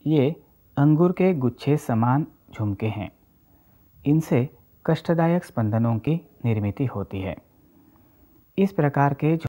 ये अंगूर के गुच्छे समान झुमके हैं। इनसे कष्टदायक स्पंदनों की निर्मित होती है। इस प्रकार के